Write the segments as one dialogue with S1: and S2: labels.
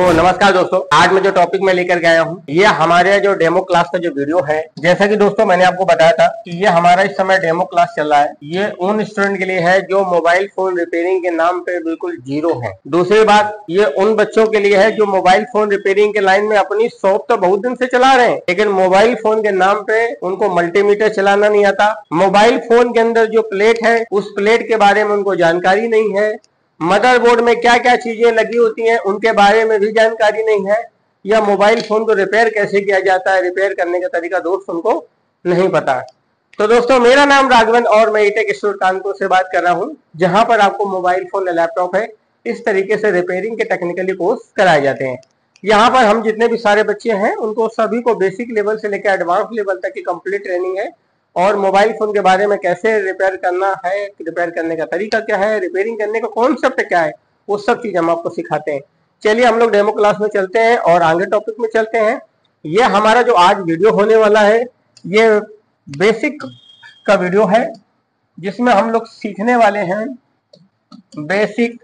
S1: नमस्कार दोस्तों, आज मैं जो टॉपिक में लेकर गया हूँ ये हमारे जो डेमो क्लास का जो वीडियो है। जैसा कि दोस्तों मैंने आपको बताया था कि ये हमारा इस समय डेमो क्लास चल रहा है। ये उन स्टूडेंट के लिए है जो मोबाइल फोन रिपेयरिंग के नाम पे बिल्कुल जीरो है। दूसरी बात, ये उन बच्चों के लिए है जो मोबाइल फोन रिपेयरिंग के लाइन में अपनी शॉप तो बहुत दिन से चला रहे हैं, लेकिन मोबाइल फोन के नाम पे उनको मल्टीमीटर चलाना नहीं आता। मोबाइल फोन के अंदर जो प्लेट है उस प्लेट के बारे में उनको जानकारी नहीं है। मदरबोर्ड में क्या क्या चीजें लगी होती हैं उनके बारे में भी जानकारी नहीं है, या मोबाइल फोन को रिपेयर कैसे किया जाता है, रिपेयर करने का तरीका दोस्त उनको नहीं पता। तो दोस्तों, मेरा नाम राघवन और मैं ईटेक इंस्टीट्यूट कानपुर से बात कर रहा हूं, जहां पर आपको मोबाइल फोन या लैपटॉप है इस तरीके से रिपेयरिंग के टेक्निकली कोर्स कराए जाते हैं। यहाँ पर हम जितने भी सारे बच्चे हैं उनको सभी को बेसिक लेवल से लेकर एडवांस लेवल तक की कंप्लीट ट्रेनिंग है, और मोबाइल फोन के बारे में कैसे रिपेयर करना है, रिपेयर करने का तरीका क्या है, रिपेयरिंग करने का कॉन्सेप्ट क्या है, वो सब चीज हम आपको सिखाते हैं। चलिए हम लोग डेमो क्लास में चलते हैं और आगे टॉपिक में चलते हैं। ये हमारा जो आज वीडियो होने वाला है ये बेसिक का वीडियो है, जिसमें हम लोग सीखने वाले हैं basic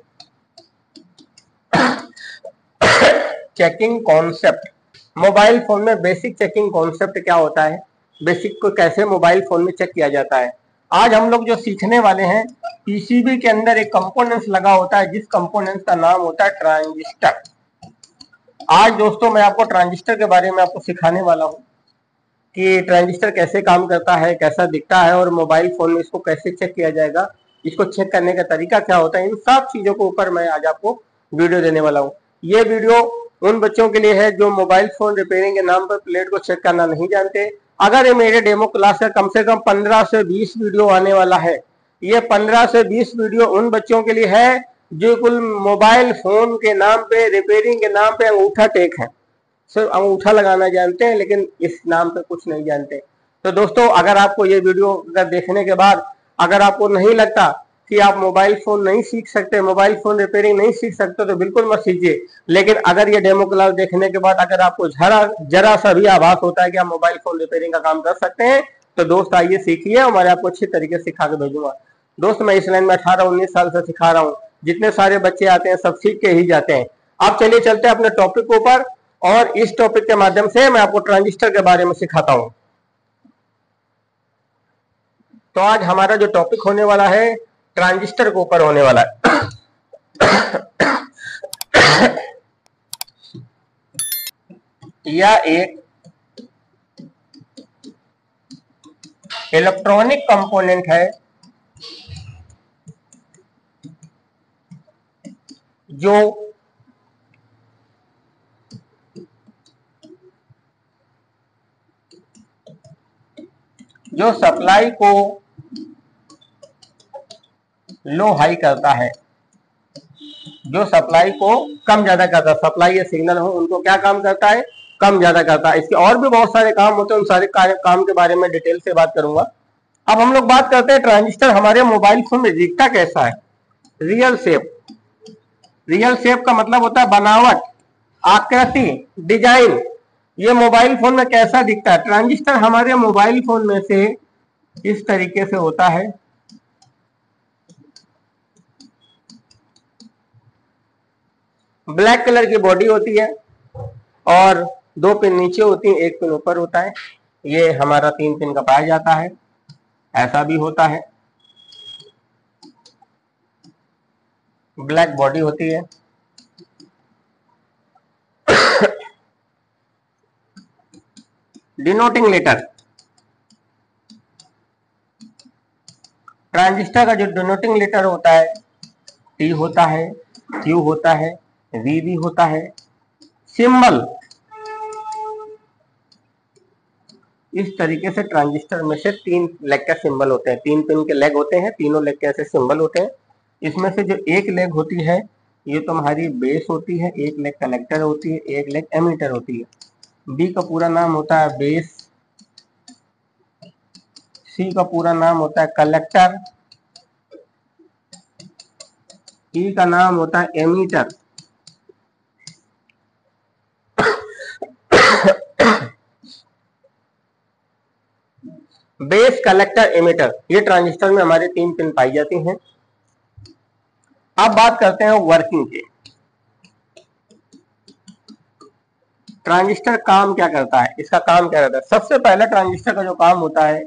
S1: checking concept. Mobile phone में बेसिक चेकिंग कॉन्सेप्ट क्या होता है, बेसिक को कैसे मोबाइल फोन में चेक किया जाता है। आज हम लोग जो सीखने वाले हैं, पीसीबी के अंदर एक कंपोनेंट्स लगा होता है जिस कंपोनेंट्स का नाम होता है ट्रांजिस्टर। आज दोस्तों मैं आपको ट्रांजिस्टर के बारे में आपको सिखाने वाला हूं कि ट्रांजिस्टर कैसे काम करता है, कैसा दिखता है, और मोबाइल फोन में इसको कैसे चेक किया जाएगा, इसको चेक करने का तरीका क्या होता है। इन सब चीजों के ऊपर मैं आज आपको वीडियो देने वाला हूँ। ये वीडियो उन बच्चों के लिए है जो मोबाइल फोन रिपेयरिंग के नाम पर प्लेट को चेक करना नहीं जानते। अगर ये मेरे डेमो क्लास का कम से कम 15 से 20 वीडियो आने वाला है, ये 15 से 20 वीडियो उन बच्चों के लिए है जो कुल मोबाइल फोन के नाम पे, रिपेयरिंग के नाम पे अंगूठा टेक है, सिर्फ अंगूठा लगाना जानते हैं लेकिन इस नाम पे कुछ नहीं जानते। तो दोस्तों, अगर आपको ये वीडियो देखने के बाद अगर आपको नहीं लगता कि आप मोबाइल फोन नहीं सीख सकते, मोबाइल फोन रिपेयरिंग नहीं सीख सकते, तो बिल्कुल मत सीखिए। लेकिन अगर ये डेमो क्लास देखने के बाद अगर आपको जरा सा भी आभास होता है कि आप मोबाइल फोन रिपेयरिंग का काम कर सकते हैं, तो दोस्त आइए सीखिए, और मैं आपको अच्छी तरीके से सिखा के भेजूंगा। दोस्त, मैं इस लाइन में 18-19 साल से सिखा रहा हूँ। जितने सारे बच्चे आते हैं सब सीख के ही जाते हैं। अब चलिए चलते हैं अपने टॉपिक के ऊपर, और इस टॉपिक के माध्यम से मैं आपको ट्रांजिस्टर के बारे में सिखाता हूं। तो आज हमारा जो टॉपिक होने वाला है ट्रांजिस्टर के ऊपर होने वाला है। यह एक इलेक्ट्रॉनिक कंपोनेंट है जो सप्लाई को लो हाई करता है, जो सप्लाई को कम ज्यादा करता है। सप्लाई या सिग्नल हो उनको क्या काम करता है, कम ज्यादा करता है। इसके और भी बहुत सारे काम होते हैं, उन सारे काम के बारे में डिटेल से बात करूंगा। अब हम लोग बात करते हैं ट्रांजिस्टर हमारे मोबाइल फोन में दिखता कैसा है। Real shape. रियल शेप का मतलब होता है बनावट, आकृति, डिजाइन। ये मोबाइल फोन में कैसा दिखता है। ट्रांजिस्टर हमारे मोबाइल फोन में से इस तरीके से होता है। ब्लैक कलर की बॉडी होती है और 2 पिन नीचे होती है, 1 पिन ऊपर होता है। ये हमारा 3 पिन का पाया जाता है, ऐसा भी होता है। ब्लैक बॉडी होती है। Denoting letter. ट्रांजिस्टर का जो डिनोटिंग लेटर होता है, टी होता है, क्यू होता है, वी भी होता है। सिंबल इस तरीके से ट्रांजिस्टर में से 3 लेग का सिंबल होते हैं। 3 पिन के लेग होते हैं, तीनों लेग के ऐसे सिंबल होते हैं। इसमें से जो एक लेग होती है ये तुम्हारी बेस होती है, एक लेग कलेक्टर होती है, एक लेग एमीटर होती है। बी का पूरा नाम होता है बेस, सी का पूरा नाम होता है कलेक्टर, ई का नाम होता है एमीटर। बेस, कलेक्टर, एमीटर, ये ट्रांजिस्टर में हमारे 3 पिन पाई जाती हैं। अब बात करते हैं वर्किंग की। ट्रांजिस्टर काम क्या करता है, इसका काम क्या रहता है। सबसे पहला ट्रांजिस्टर का जो काम होता है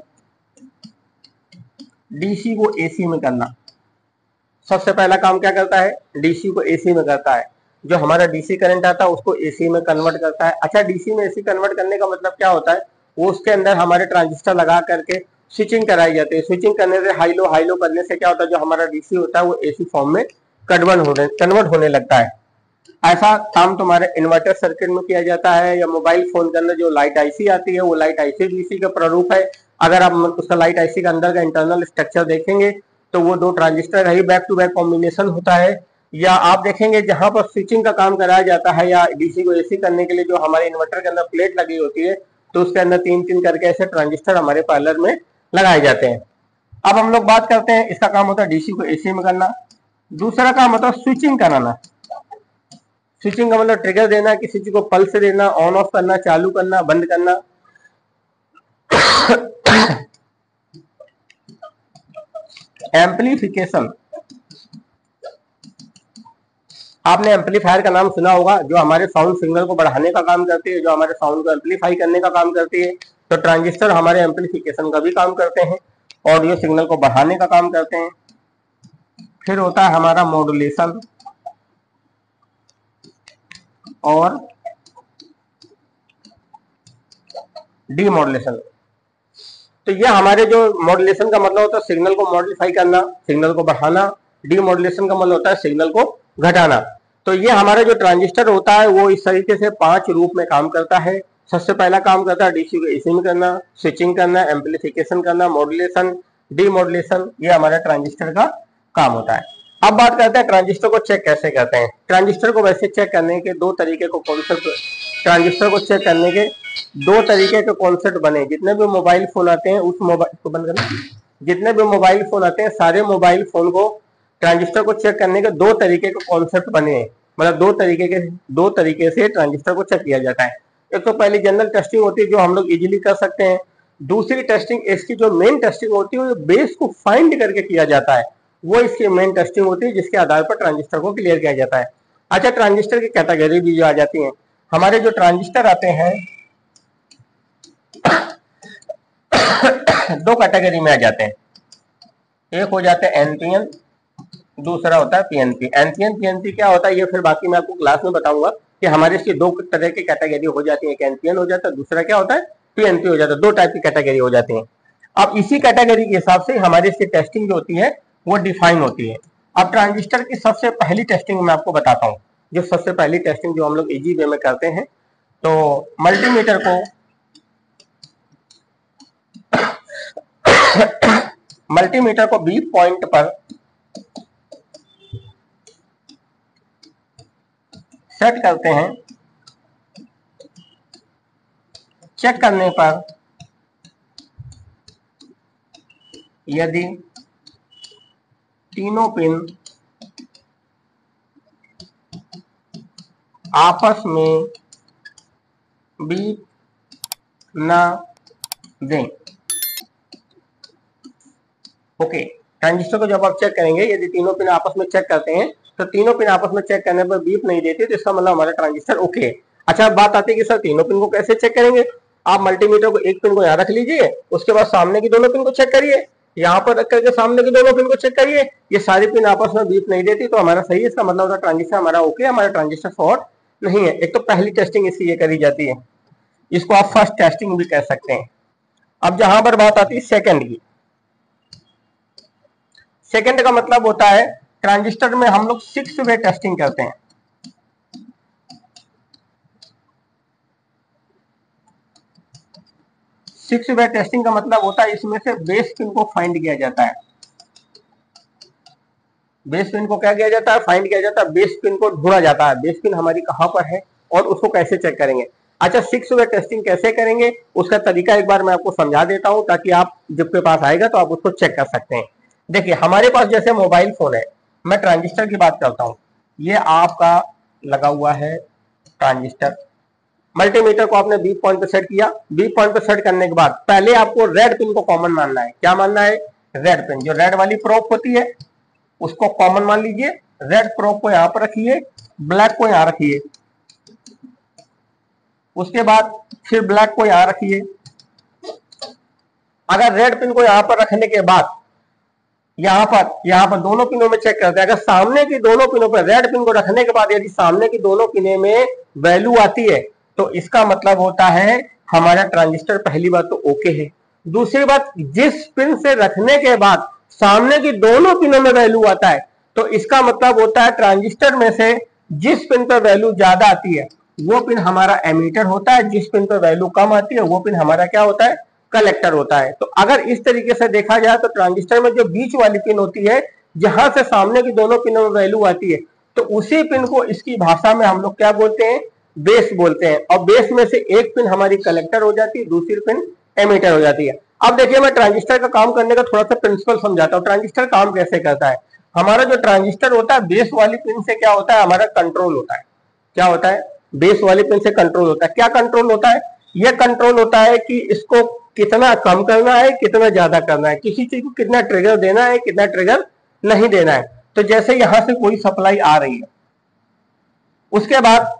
S1: डीसी को एसी में करना। सबसे पहला काम क्या करता है, डीसी को एसी में करता है। जो हमारा डीसी करंट आता है उसको एसी में कन्वर्ट करता है। अच्छा, डीसी में एसी कन्वर्ट करने का मतलब क्या होता है, वो उसके अंदर हमारे ट्रांजिस्टर लगा करके स्विचिंग कराई जाती है। स्विचिंग करने से हाई लो करने से क्या होता है, जो हमारा डीसी होता है वो एसी फॉर्म में कन्वर्ट होने लगता है। ऐसा काम तुम्हारे इन्वर्टर सर्किट में किया जाता है, या मोबाइल फोन के अंदर जो लाइट आईसी आती है वो लाइट आईसी डीसी का प्रारूप है। अगर आप उसका लाइट आईसी का अंदर का इंटरनल स्ट्रक्चर देखेंगे तो वो दो ट्रांजिस्टर ही बैक टू बैक कॉम्बिनेशन होता है। या आप देखेंगे जहां पर स्विचिंग का काम कराया जाता है या डीसी को एसी करने के लिए जो हमारे इन्वर्टर के अंदर प्लेट लगी होती है, तो उसके अंदर तीन तीन करके ऐसे ट्रांजिस्टर हमारे पार्लर में लगाए जाते हैं। अब हम लोग बात करते हैं, इसका काम होता है डीसी को एसी में करना। दूसरा काम होता है स्विचिंग कराना। स्विचिंग का मतलब ट्रिगर देना, किसी चीज को पल्स देना, ऑन ऑफ करना, चालू करना, बंद करना। एम्पलीफिकेशन, आपने एम्पलीफायर का नाम सुना होगा, जो हमारे साउंड सिग्नल को बढ़ाने का काम करती है, जो हमारे साउंड को एम्पलीफाई करने का काम करती है। तो ट्रांजिस्टर हमारे एम्पलीफिकेशन का भी काम करते हैं, ऑडियो सिग्नल को बढ़ाने का काम करते हैं। फिर होता है हमारा मॉड्यूलेशन और डीमॉड्यूलेशन। तो ये हमारे जो मॉड्यूलेशन का मतलब होता है सिग्नल को मॉडिफाई करना, सिग्नल को बढ़ाना। डीमॉड्यूलेशन का मतलब होता है सिग्नल को घटाना। तो ये हमारा जो ट्रांजिस्टर होता है वो इस तरीके से 5 रूप में काम करता है। सबसे पहला काम करता है डीसी को एसी में करना, स्विचिंग करना, एम्पलीफिकेशन करना, मॉड्यूलेशन, डीमॉड्यूलेशन। ये हमारा ट्रांजिस्टर का काम होता है। अब बात करते हैं ट्रांजिस्टर को चेक कैसे करते हैं। ट्रांजिस्टर को वैसे चेक करने के दो तरीके को कॉन्सेप्ट, ट्रांजिस्टर को चेक करने के दो तरीके के कॉन्सेप्ट बने। जितने भी मोबाइल फोन आते हैं उस मोबाइल को बंद करना, जितने भी मोबाइल फोन आते हैं सारे मोबाइल फोन को ट्रांजिस्टर को चेक करने के दो तरीके के कॉन्सेप्ट बने हैं। मतलब दो तरीके से ट्रांजिस्टर को चेक किया जाता है। एक तो पहली जनरल टेस्टिंग होती है जो हम लोग इजीली कर सकते हैं। दूसरी टेस्टिंग, इसकी जो मेन टेस्टिंग होती है वो बेस को फाइंड करके किया जाता है। वो इसकी मेन टेस्टिंग होती है जिसके आधार पर ट्रांजिस्टर को क्लियर किया जाता है। अच्छा, ट्रांजिस्टर की कैटेगरी भी जो आ जाती है, हमारे जो ट्रांजिस्टर आते हैं दो कैटेगरी में आ जाते हैं। एक हो जाता है एनपीएन, दूसरा होता है पीएनपी। एनपीएन पीएनपी क्या होता है ये फिर बाकी मैं आपको क्लास में बताऊंगा कि हमारे इसकी दो तरह की कैटेगरी हो जाती है। एक एनपीएन हो जाता है, दूसरा क्या होता है पीएनपी हो जाता है। दो टाइप की कैटेगरी हो जाती है। अब इसी कैटेगरी के हिसाब से हमारी इसकी टेस्टिंग जो होती है वो डिफाइन होती है। अब ट्रांजिस्टर की सबसे पहली टेस्टिंग मैं आपको बताता हूँ। जो सबसे पहली टेस्टिंग जो हम लोग इजी वे में करते हैं, तो मल्टीमीटर को मल्टीमीटर को बी पॉइंट पर सेट करते हैं। चेक करने पर यदि तीनों पिन आपस में बीप ना दें, ओके। ट्रांजिस्टर को जब आप चेक करेंगे, यदि तीनों पिन आपस में चेक करते हैं तो तीनों पिन आपस में चेक करने पर बीप नहीं देती तो इसका मतलब हमारा ट्रांजिस्टर ओके है। अच्छा, अब बात आती है कि सर तीनों पिन को कैसे चेक करेंगे। आप मल्टीमीटर को एक पिन को यहाँ रख लीजिए, उसके बाद सामने की दोनों पिन को चेक करिए, यहाँ पर रख करके सामने की दोनों पिन को चेक करिए। ये सारी पिन आपस में बीप नहीं देती तो हमारा सही है। इसका मतलब होता है ट्रांजिस्टर हमारा ओके, हमारा ट्रांजिस्टर शॉर्ट नहीं है। एक तो पहली टेस्टिंग इसकी ये करी जाती है, इसको आप फर्स्ट टेस्टिंग भी कह सकते हैं। अब जहां पर बात आती है सेकंड की, सेकंड का मतलब होता है ट्रांजिस्टर में हम लोग 6 वे टेस्टिंग करते हैं। 6 वे टेस्टिंग का मतलब होता है इसमें से बेस पिन को फाइंड किया जाता है। बेस पिन को क्या किया जाता है, फाइंड किया जाता है। बेस पिन को ढूंढा जाता है, बेस पिन हमारी कहां पर है और उसको कैसे चेक करेंगे। अच्छा, 6 वे टेस्टिंग कैसे करेंगे उसका तरीका एक बार मैं आपको समझा देता हूं, ताकि आप जब के पास आएगा तो आप उसको चेक कर सकते हैं। देखिए, हमारे पास जैसे मोबाइल फोन है, मैं ट्रांजिस्टर की बात करता हूं। ये आपका लगा हुआ है ट्रांजिस्टर। मल्टीमीटर को आपने बी पॉइंट पे सेट किया। बी पॉइंट पे सेट करने के बाद पहले आपको रेड पिन को कॉमन मानना है। क्या मानना है, रेड पिन, जो रेड वाली प्रोब होती है उसको कॉमन मान लीजिए। रेड प्रोब को यहां पर रखिए, ब्लैक को यहां रखिए। उसके बाद फिर ब्लैक को यहाँ रखिए। अगर रेड पिन को यहाँ पर रखने के बाद यहाँ पर दोनों पिनों में चेक करते हैं। अगर सामने की दोनों पिनों पर रेड पिन को रखने के बाद यदि सामने की दोनों पिने में वैल्यू आती है तो इसका मतलब होता है हमारा ट्रांजिस्टर पहली बात तो ओके है। दूसरी बात, जिस पिन से रखने के बाद सामने की दोनों पिनों में वैल्यू आता है तो इसका मतलब होता है ट्रांजिस्टर में से जिस पिन पर वैल्यू ज्यादा आती है वो पिन हमारा एमीटर होता है, जिस पिन पर वैल्यू कम आती है वो पिन हमारा क्या होता है, कलेक्टर होता है। तो अगर इस तरीके से देखा जाए तो ट्रांजिस्टर में जो बीच वाली पिन होती है जहां से सामने की दोनों पिनों में वैल्यू आती है तो उसी पिन को इसकी भाषा में हम लोग क्या बोलते हैं, बेस बोलते हैं। और बेस में से एक पिन हमारी कलेक्टर हो जाती है, दूसरी पिन एमीटर हो जाती है। अब देखिए मैं ट्रांजिस्टर का काम करने का थोड़ा सा प्रिंसिपल समझाता हूँ। ट्रांजिस्टर काम कैसे करता है। हमारा जो ट्रांजिस्टर होता है बेस वाली पिन से क्या होता है, हमारा कंट्रोल होता है। क्या होता है, बेस वाली पिन से कंट्रोल होता है। क्या कंट्रोल होता है, यह कंट्रोल होता है कि इसको कितना कम करना है, कितना ज्यादा करना है, किसी चीज को कितना ट्रिगर देना है, कितना ट्रिगर नहीं देना है। तो जैसे यहां से कोई सप्लाई आ रही है, उसके बाद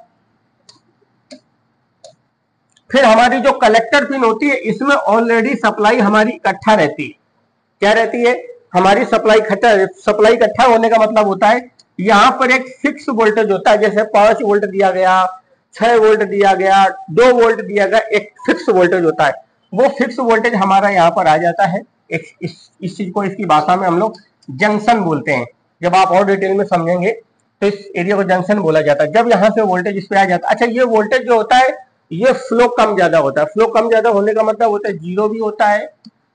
S1: फिर हमारी जो कलेक्टर पिन होती है इसमें ऑलरेडी सप्लाई हमारी इकट्ठा रहती है। क्या रहती है, हमारी सप्लाई इकट्ठा होने का मतलब होता है यहां पर एक फिक्स वोल्टेज होता है। जैसे 5 वोल्ट दिया गया, 6 वोल्ट दिया गया, 2 वोल्ट दिया गया, एक फिक्स वोल्टेज होता है। वो फिक्स वोल्टेज हमारा यहाँ पर आ जाता है। इस चीज को इसकी भाषा में हम लोग जंक्शन बोलते हैं। जब आप और डिटेल में समझेंगे तो इस एरिया को जंक्शन बोला जाता है। जब यहाँ से वोल्टेज इस पे आ जाता है, अच्छा ये वोल्टेज जो होता है ये फ्लो कम ज्यादा होता है। फ्लो कम ज्यादा होने का मतलब होता है 0 भी होता है,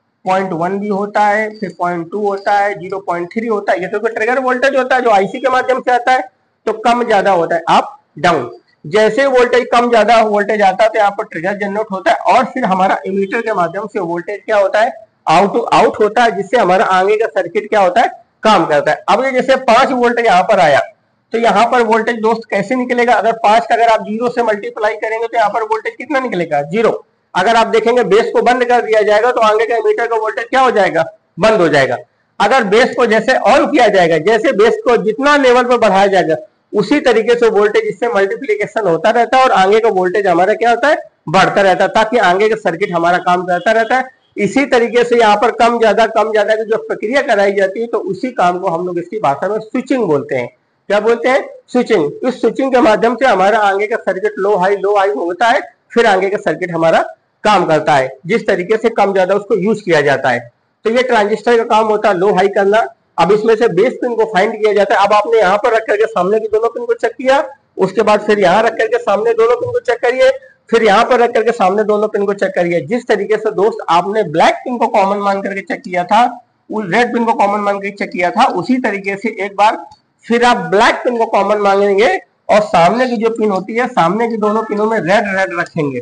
S1: 0.1 भी होता है, फिर 0.2 होता है, 0.3 होता है। ये तो ट्रिगर वोल्टेज होता है जो आईसी के माध्यम से आता है, तो कम ज्यादा होता है, अप डाउन। जैसे वोल्टेज कम ज्यादा वोल्टेज आता है तो यहाँ पर ट्रिगर जनरेट होता है और फिर हमारा इमीटर के माध्यम से वोल्टेज क्या होता है, आउट होता है, जिससे हमारा आगे का सर्किट क्या होता है, काम करता है। अब ये जैसे 5 वोल्ट यहाँ पर आया तो यहाँ पर वोल्टेज दोस्त कैसे निकलेगा, अगर 5 का अगर आप 0 से मल्टीप्लाई करेंगे तो यहाँ पर वोल्टेज कितना निकलेगा, 0। अगर आप देखेंगे बेस को बंद कर दिया जाएगा तो आगे का मीटर का वोल्टेज क्या हो जाएगा, बंद हो जाएगा। अगर बेस को जैसे ऑन किया जाएगा, जैसे बेस को जितना लेवल पर बढ़ाया जाएगा उसी तरीके से वोल्टेज इससे मल्टीप्लीकेशन होता रहता है और आगे का वोल्टेज हमारा क्या होता है, बढ़ता रहता है, ताकि आगे का सर्किट हमारा काम करता रहता है। इसी तरीके से यहाँ पर कम ज्यादा की जो प्रक्रिया कराई जाती है तो उसी काम को हम लोग इसकी भाषा में स्विचिंग बोलते हैं। क्या बोलते हैं, स्विचिंग। इस स्विचिंग के माध्यम से हमारा आगे का सर्किट लो हाई होता है, फिर आगे का सर्किट हमारा काम करता है। जिस तरीके से कम ज्यादा उसको यूज किया जाता है, तो ये ट्रांजिस्टर का काम होता है लो हाई करना। अब इसमें से बेस पिन को फाइंड किया जाता है। अब आपने यहाँ पर रख करके सामने की दोनों पिन को चेक किया, उसके बाद फिर यहाँ रख करके सामने दोनों पिन को चेक करिए, फिर यहाँ पर रख करके सामने दोनों पिन को चेक करिए। जिस तरीके से दोस्त आपने ब्लैक पिन को कॉमन मान करके चेक किया था, रेड पिन को कॉमन मान करके चेक किया था, उसी तरीके से एक बार फिर आप ब्लैक पिन को कॉमन मांगेंगे और सामने की जो पिन होती है, सामने की दोनों पिनों में रेड रखेंगे।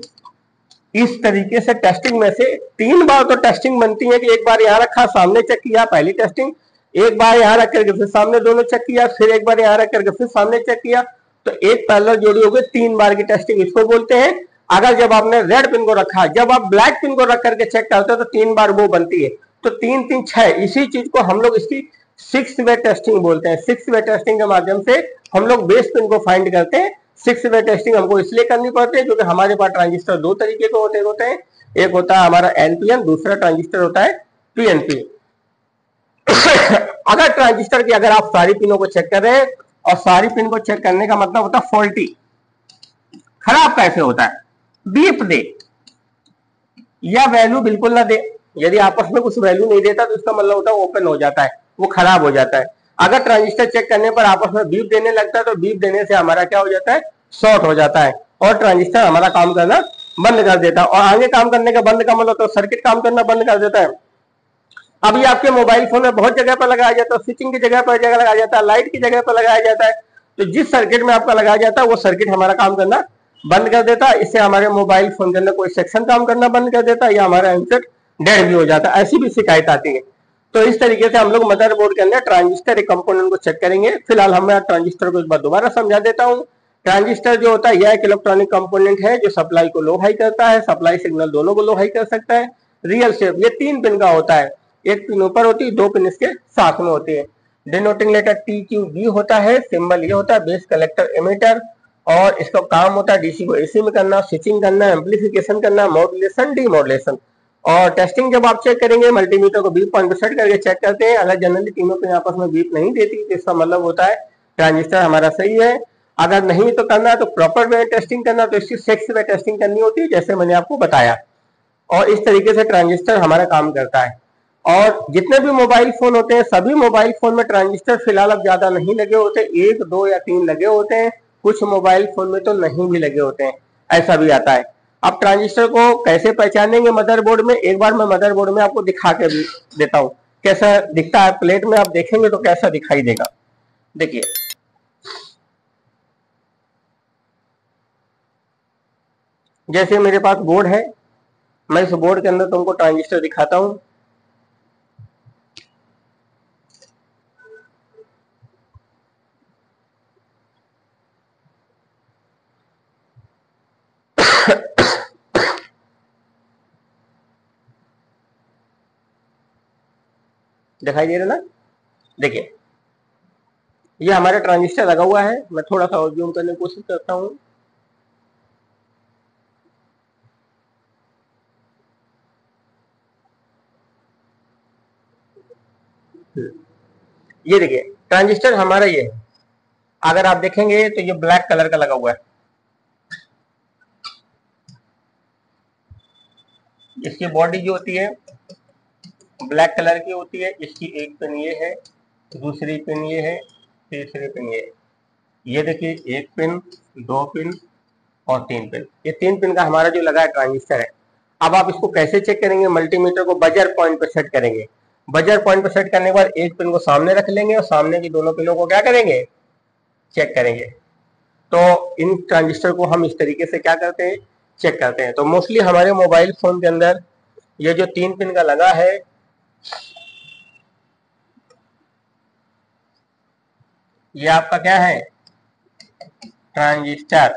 S1: इस तरीके से टेस्टिंग में से 3 बार तो टेस्टिंग बनती है कि एक बार यहाँ रखा, सामने चेक किया, पहली टेस्टिंग, एक बार यहाँ रख करके फिर सामने दोनों चेक किया, फिर एक बार यहाँ रख करके फिर सामने चेक किया, तो एक पैरेलल जोड़ी हो गई, 3 बार की टेस्टिंग इसको बोलते हैं। अगर जब आपने रेड पिन को रखा, जब आप ब्लैक पिन को रख करके चेक करते हो तो 3 बार वो बनती है, तो 3 3 6। इसी चीज को हम लोग इसकी 6 वे टेस्टिंग बोलते हैं। 6 वे टेस्टिंग के माध्यम से हम लोग बेस पिन को फाइंड करते हैं। 6 वे टेस्टिंग हमको इसलिए करनी पड़ती है क्योंकि हमारे पास ट्रांजिस्टर 2 तरीके के होते हैं। एक होता है हमारा एनपीएन, दूसरा ट्रांजिस्टर होता है पीएनपी। अगर ट्रांजिस्टर की अगर आप सारी पिनों को चेक कर रहे हैं, और सारी पिन को चेक करने का मतलब होता है फॉल्टी, खराब कैसे होता है, बीप दे या वैल्यू बिल्कुल ना दे। यदि आपस में कुछ वैल्यू नहीं देता तो इसका मतलब होता है ओपन हो जाता है, वो खराब हो जाता है। अगर ट्रांजिस्टर चेक करने पर आपस में बीप देने लगता है तो बीप देने से हमारा क्या हो जाता है, शॉर्ट हो जाता है और ट्रांजिस्टर हमारा काम करना बंद कर देता है। और आगे काम करने का बंद का मतलब तो सर्किट काम करना बंद कर देता है। अभी आपके मोबाइल फोन में बहुत जगह पर लगाया जाता है, स्विचिंग की जगह पर लगाया जाता है, लाइट की जगह पर लगाया जाता है। तो जिस सर्किट में आपका लगाया जाता है वो सर्किट हमारा काम करना बंद कर देता है। इससे हमारे मोबाइल फोन के अंदर कोई सेक्शन काम करना बंद कर देता है या हमारा हैंडसेट डेड भी हो जाता है, ऐसी भी शिकायत आती है। तो इस तरीके से हम लोग मदरबोर्ड के अंदर ट्रांजिस्टर एक कंपोनेंट को चेक करेंगे। फिलहाल मैं ट्रांजिस्टर को एक बार दोबारा समझा देता हूँ। ट्रांजिस्टर जो होता है यह एक इलेक्ट्रॉनिक कंपोनेंट है जो सप्लाई को लो हाई करता है, सप्लाई सिग्नल दोनों को लो हाई कर सकता है। रियल शेप ये 3 पिन का होता है, एक पिन ऊपर होती है, 2 पिन इसके साथ में होती है। Denoting letter T Q B होता है, सिंबल ये होता है बेस कलेक्टर एमिटर। और इसका काम होता है डीसी को एसी में करना, स्विचिंग करना, एम्पलीफिकेशन करना, मॉड्यूलेशन, डीमॉड्यूलेशन। और टेस्टिंग जब आप चेक करेंगे मल्टीमीटर को बीप पॉइंट पर सेट करके चेक करते हैं। अगर जनरली तीनों पिन आपस में बीप नहीं देती तो इसका मतलब होता है ट्रांजिस्टर हमारा सही है। अगर नहीं तो करना है तो प्रॉपर वे टेस्टिंग करना, तो इसकी 6 वे टेस्टिंग करनी होती है जैसे मैंने आपको बताया। और इस तरीके से ट्रांजिस्टर हमारा काम करता है। और जितने भी मोबाइल फोन होते हैं सभी मोबाइल फोन में ट्रांजिस्टर फिलहाल अब ज्यादा नहीं लगे होते, 1, 2 या 3 लगे होते हैं। कुछ मोबाइल फोन में तो नहीं भी लगे होते हैं, ऐसा भी आता है। अब ट्रांजिस्टर को कैसे पहचानेंगे मदरबोर्ड में, एक बार मैं मदरबोर्ड में आपको दिखा के भी देता हूँ कैसा दिखता है। प्लेट में आप देखेंगे तो कैसा दिखाई देगा, देखिए। जैसे मेरे पास बोर्ड है, मैं इस बोर्ड के अंदर तुमको ट्रांजिस्टर दिखाता हूँ। दिखाई दे रहा ना, देखिए ये हमारा ट्रांजिस्टर लगा हुआ है। मैं थोड़ा सा और जूम करने की कोशिश करता हूँ। ये देखिए ट्रांजिस्टर हमारा ये है। अगर आप देखेंगे तो ये ब्लैक कलर का लगा हुआ है। इसकी बॉडी जो होती है ब्लैक कलर की होती है। इसकी एक पिन ये है, दूसरी पिन ये है, तीसरी पिन ये है। ये देखिए 1 पिन, 2 पिन और 3 पिन। ये 3 पिन का हमारा जो लगा है ट्रांजिस्टर है। अब आप इसको कैसे चेक करेंगे, मल्टीमीटर को बजर पॉइंट पर सेट करेंगे। बजर पॉइंट पर सेट करने के बाद एक पिन को सामने रख लेंगे और सामने की दोनों पिनों को क्या करेंगे, चेक करेंगे। तो इन ट्रांजिस्टर को हम इस तरीके से क्या करते हैं, चेक करते हैं। तो मोस्टली हमारे मोबाइल फोन के अंदर ये जो 3 पिन का लगा है, ये आपका क्या है, ट्रांजिस्टर।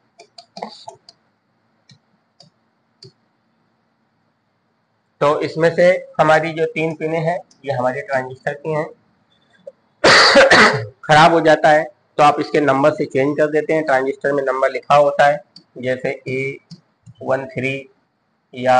S1: तो इसमें से हमारी जो 3 पिनें हैं ये हमारे ट्रांजिस्टर की हैं। खराब हो जाता है तो आप इसके नंबर से चेंज कर देते हैं। ट्रांजिस्टर में नंबर लिखा होता है, जैसे A13 या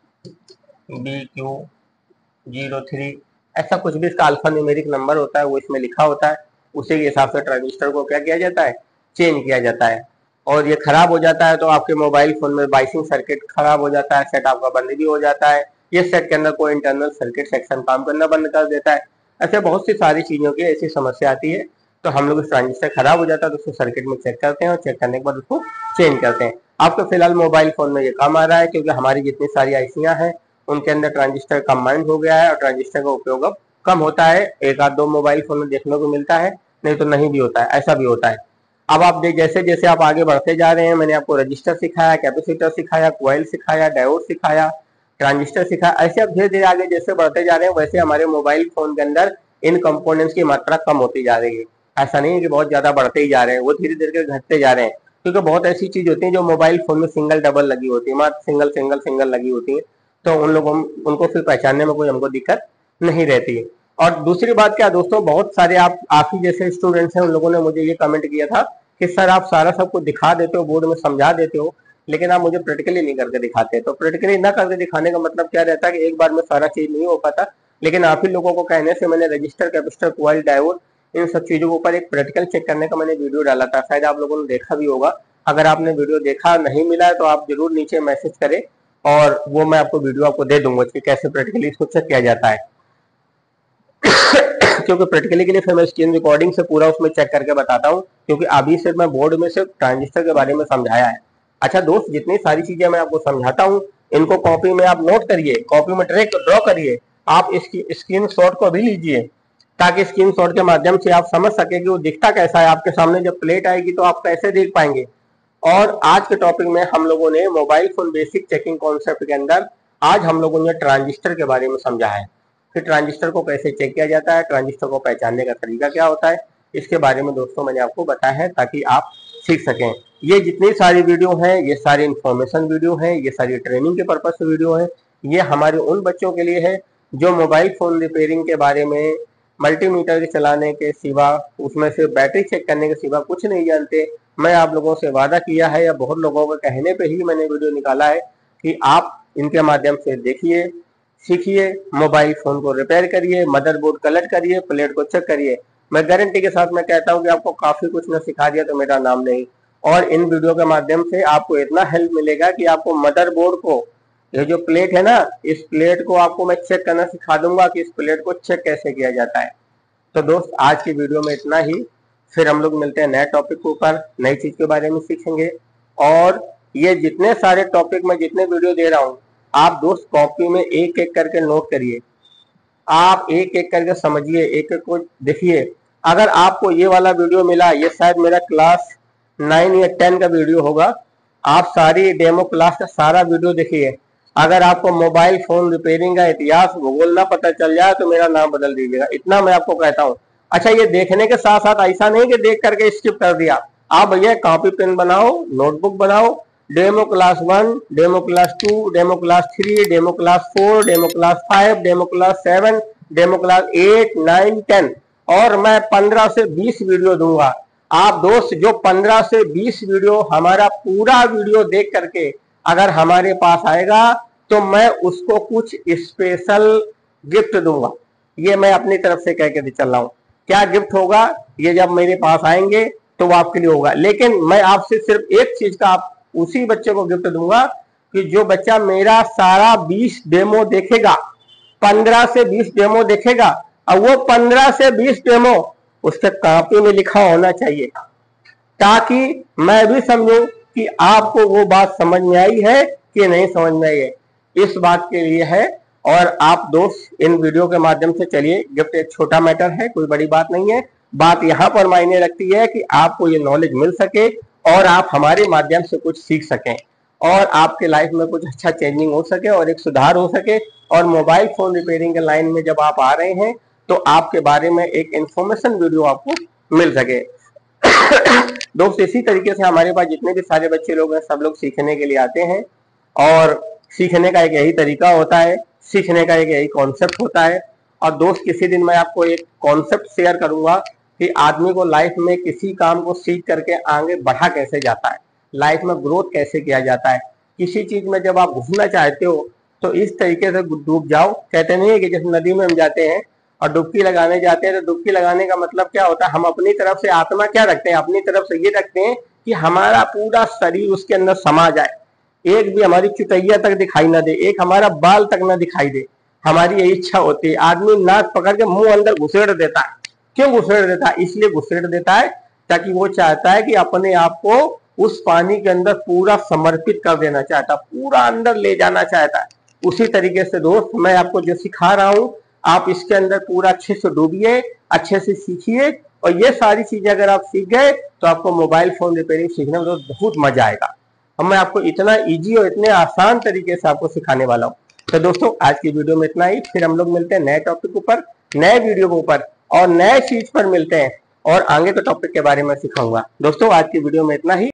S1: BQ03, ऐसा कुछ भी इसका अल्फा न्यूमेरिक नंबर होता है वो इसमें लिखा होता है। उसी के हिसाब से ट्रांजिस्टर को क्या किया जाता है, चेंज किया जाता है। और ये खराब हो जाता है तो आपके मोबाइल फोन में बाइसिंग सर्किट खराब हो जाता है, सेट आपका बंद भी हो जाता है। ये सेट के अंदर कोई इंटरनल सर्किट सेक्शन काम करना बंद कर देता है। ऐसे बहुत सी सारी चीजों की ऐसी समस्या आती है। तो हम लोग ट्रांजिस्टर खराब हो जाता है तो उसको सर्किट में चेक करते हैं और चेक करने के बाद उसको चेंज करते हैं। आपको फिलहाल मोबाइल फोन में ये काम आ रहा है क्योंकि हमारी जितनी सारी आईसियां हैं उनके अंदर ट्रांजिस्टर कंबाइंड हो गया है और ट्रांजिस्टर का उपयोग अब कम होता है। 1 आध 2 मोबाइल फोन में देखने को मिलता है, नहीं तो नहीं भी होता है, ऐसा भी होता है। अब आप जैसे जैसे आप आगे बढ़ते जा रहे हैं, मैंने आपको रजिस्टर सिखाया, कैपेसिटर सिखाया, कॉइल सिखाया, डायोड सिखाया, ट्रांजिस्टर सिखाया। ऐसे आप धीरे धीरे आगे जैसे बढ़ते जा रहे हैं वैसे हमारे मोबाइल फोन के अंदर इन कंपोनेंट्स की मात्रा कम होती जा रही है। ऐसा नहीं है कि बहुत ज्यादा बढ़ते ही जा रहे हैं, वो धीरे धीरे घटते जा रहे हैं। क्योंकि बहुत ऐसी चीज होती है जो मोबाइल फोन में सिंगल डबल लगी होती है, मात्र सिंगल सिंगल सिंगल लगी होती है। तो उन लोगों उनको फिर पहचानने में कोई हमको दिक्कत नहीं रहती है। और दूसरी बात क्या दोस्तों, बहुत सारे आप ही जैसे स्टूडेंट्स हैं, उन लोगों ने मुझे ये कमेंट किया था कि सर आप सारा सब कुछ दिखा देते हो, बोर्ड में समझा देते हो, लेकिन आप मुझे प्रैक्टिकली नहीं करके दिखाते। तो प्रैक्टिकली ना करके दिखाने का मतलब क्या रहता है कि एक बार में सारा चीज नहीं हो पाता। लेकिन आप ही लोगों को कहने से मैंने रजिस्टर, कैपेसिटर, कॉइल, डायोड, इन सब चीजों के ऊपर एक प्रैक्टिकल चेक करने का मैंने वीडियो डाला था, शायद आप लोगों ने देखा भी होगा। अगर आपने वीडियो देखा नहीं मिला है तो आप जरूर नीचे मैसेज करें और वो मैं आपको वीडियो आपको दे दूंगा कि कैसे प्रैक्टिकली इसको चेक किया जाता है। क्योंकि प्रैक्टिकली के लिए फिर मैं स्क्रीन रिकॉर्डिंग से पूरा उसमें चेक करके बताता हूँ, क्योंकि अभी सिर्फ मैं बोर्ड में सिर्फ ट्रांजिस्टर के बारे में समझाया है। अच्छा दोस्त, जितनी सारी चीजें मैं आपको समझाता हूँ इनको कॉपी में आप नोट करिए, कॉपी में ड्रॉ करिए। आप इसकी स्क्रीन शॉट को भी लीजिए ताकि स्क्रीन शॉट के माध्यम से आप समझ सके कि वो दिखता कैसा है। आपके सामने जब प्लेट आएगी तो आप कैसे देख पाएंगे। और आज के टॉपिक में हम लोगों ने mobile phone basic checking concept के अंदर आज हम लोगों ने ट्रांजिस्टर के बारे में समझा है कि ट्रांजिस्टर को कैसे चेक किया जाता है, ट्रांजिस्टर को पहचानने का तरीका क्या होता है, इसके बारे में दोस्तों मैंने आपको बताया है ताकि आप सीख सकें। ये जितनी सारी वीडियो हैं ये सारी इंफॉर्मेशन वीडियो है, ये सारी ट्रेनिंग के पर्पज से वीडियो है। ये हमारे उन बच्चों के लिए है जो मोबाइल फोन रिपेयरिंग के बारे में मल्टीमीटर के चलाने के सिवा, उसमें से बैटरी चेक करने के सिवा कुछ नहीं जानते। मैं आप लोगों से वादा किया है या बहुत लोगों के कहने पे ही मैंने वीडियो निकाला है कि आप इनके माध्यम से देखिए, सीखिए, मोबाइल फोन को रिपेयर करिए, मदरबोर्ड कलेक्ट करिए, प्लेट को चेक करिए। मैं गारंटी के साथ मैं कहता हूँ कि आपको काफी कुछ न सिखा दिया तो मेरा नाम नहीं। और इन वीडियो के माध्यम से आपको इतना हेल्प मिलेगा कि आपको मदरबोर्ड को, ये जो प्लेट है ना, इस प्लेट को आपको मैं चेक करना सिखा दूंगा कि इस प्लेट को चेक कैसे किया जाता है। तो दोस्त आज की वीडियो में इतना ही, फिर हम लोग मिलते हैं नए टॉपिक के ऊपर, नई चीज के बारे में सीखेंगे। और ये जितने सारे टॉपिक में जितने वीडियो दे रहा हूँ, आप दोस्त कॉपी में एक एक करके नोट करिए, आप एक एक करके समझिए, एक एक को देखिए। अगर आपको ये वाला वीडियो मिला, ये शायद मेरा क्लास 9 या 10 का वीडियो होगा, आप सारी डेमो क्लास का सारा वीडियो देखिए। अगर आपको मोबाइल फोन रिपेयरिंग का इतिहास भूगोल ना पता चल जाए तो मेरा नाम बदल दीजिएगा, इतना मैं आपको कहता हूँ। अच्छा, ये देखने के साथ साथ ऐसा नहीं कि देख करके स्किप कर दिया, आप भैया कॉपी पेन बनाओ, नोटबुक बनाओ, demo class 1, demo class 2, demo class 3, demo class 4, demo class 5, demo class 7, demo class 8, 9, 10, और मैं 15 से 20 वीडियो दूंगा। आप दोस्त जो 15 से 20 वीडियो हमारा पूरा वीडियो देख करके अगर हमारे पास आएगा तो मैं उसको कुछ स्पेशल गिफ्ट दूंगा। ये मैं अपनी तरफ से कह के चल रहा हूँ। क्या गिफ्ट होगा, ये जब मेरे पास आएंगे तो वो आपके लिए होगा। लेकिन मैं आपसे सिर्फ एक चीज का आप उसी बच्चे को गिफ्ट दूंगा कि जो बच्चा मेरा सारा 20 डेमो देखेगा, 15 से 20 डेमो देखेगा, और वो 15 से 20 डेमो उसके कॉपी में लिखा होना चाहिए, ताकि मैं भी समझूं कि आपको वो बात समझ में आई है कि नहीं समझ में आई है। इस बात के लिए है। और आप दोस्त इन वीडियो के माध्यम से चलिए, गिफ्ट एक छोटा मैटर है, कोई बड़ी बात नहीं है। बात यहाँ पर मायने रखती है कि आपको ये नॉलेज मिल सके और आप हमारे माध्यम से कुछ सीख सकें और आपके लाइफ में कुछ अच्छा चेंजिंग हो सके और एक सुधार हो सके। और मोबाइल फोन रिपेयरिंग के लाइन में जब आप आ रहे हैं तो आपके बारे में एक इंफॉर्मेशन वीडियो आपको मिल सके। दोस्त इसी तरीके से हमारे पास जितने भी सारे बच्चे लोग हैं, सब लोग सीखने के लिए आते हैं। और सीखने का एक यही तरीका होता है, सीखने का एक यही कॉन्सेप्ट होता है। और दोस्त किसी दिन मैं आपको एक कॉन्सेप्ट शेयर करूंगा कि आदमी को लाइफ में किसी काम को सीख करके आगे बढ़ा कैसे जाता है, लाइफ में ग्रोथ कैसे किया जाता है। किसी चीज में जब आप घुसना चाहते हो तो इस तरीके से डूब जाओ। कहते नहीं है कि जैसे नदी में हम जाते हैं और डुबकी लगाने जाते हैं, तो डुबकी लगाने का मतलब क्या होता है, हम अपनी तरफ से आत्मा क्या रखते हैं, अपनी तरफ से ये रखते हैं कि हमारा पूरा शरीर उसके अंदर समा जाए, एक भी हमारी चुतैया तक दिखाई ना दे, एक हमारा बाल तक ना दिखाई दे। हमारी यही इच्छा होती है। आदमी नाक पकड़ के मुंह अंदर घुसेड़ देता है। क्यों घुसेड़ देता है? इसलिए घुसेड़ देता है ताकि वो चाहता है कि अपने आप को उस पानी के अंदर पूरा समर्पित कर देना चाहता, पूरा अंदर ले जाना चाहता है। उसी तरीके से दोस्त मैं आपको जो सिखा रहा हूं, आप इसके अंदर पूरा अच्छे से डूबिए, अच्छे से सीखिए। और ये सारी चीजें अगर आप सीख गए तो आपको मोबाइल फोन रिपेयरिंग सीखने में तो बहुत मजा आएगा। अब मैं आपको इतना इजी और इतने आसान तरीके से आपको सिखाने वाला हूँ। तो दोस्तों आज की वीडियो में इतना ही, फिर हम लोग मिलते हैं नए टॉपिक ऊपर, नए वीडियो के ऊपर और नए चीज पर मिलते हैं और आगे के टॉपिक के बारे में सिखाऊंगा। दोस्तों आज की वीडियो में इतना ही।